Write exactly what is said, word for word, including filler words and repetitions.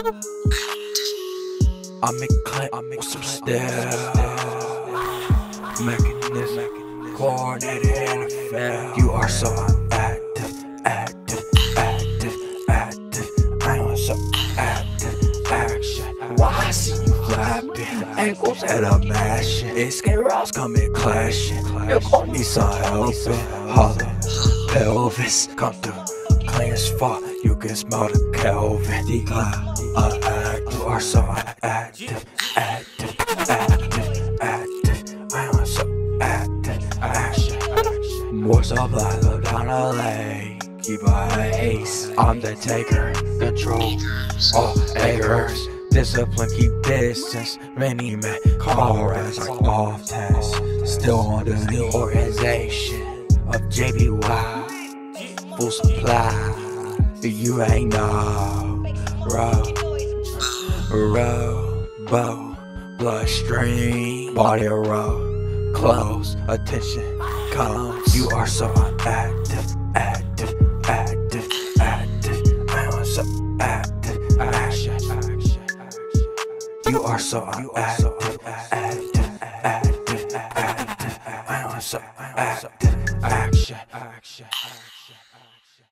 I make clip, I make some style. Mechanism, coordinated and effective. You are so active, active, active, active. I am so active, action. Why I see you flapping, ankles that are mashing. Escape routes coming clashing. You gon' need some help. Holler, pelvis, come through. Clean as fuck, you can smell the Kelvin. Decline, unactive. You are so active, active, active, active. I am so active, action. More supply, look down the lane. Keep an ace. I'm the taker, control all acres. Discipline, keep distance. Many men call rats like off task. Still under the organization of J B Y. Full supply, you ain't know. Row, row, bow, bloodstream, body row, close, attention, comes. You are so active, active, active, active. I am so active, action, action, action. You are so active, active, active, active. I am so active, action, action, action.